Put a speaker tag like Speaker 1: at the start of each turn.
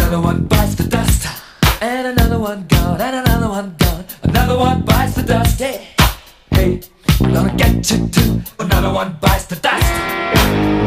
Speaker 1: Another one bites the dust, and another one gone, and another one gone. Another one bites the dust, hey, hey, I'm gonna get you too. Another one bites the dust.